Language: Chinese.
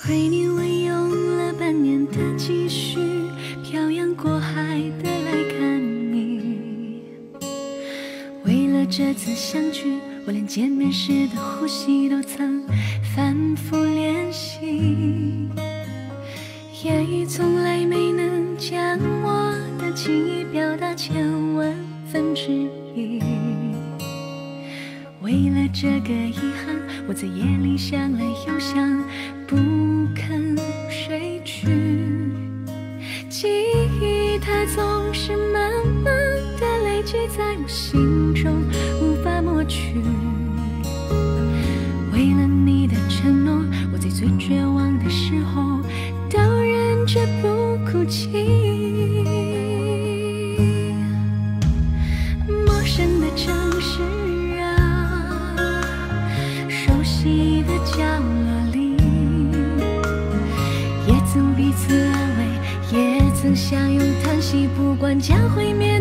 为你我用了半年的积蓄，漂洋过海的来看你。为了这次相聚，我连见面时的呼吸都曾反复练习，也从来没能将我的情意表达千万分之一。为了这个遗憾，我在夜里想了又想，不肯睡去。记忆它总是慢慢的累积在我心中，无法抹去。为了你的承诺，我在最绝望的时候都忍着不哭泣。陌生的城市啊，熟悉的角落里，也曾彼此安慰，也曾相拥叹息，不管将会面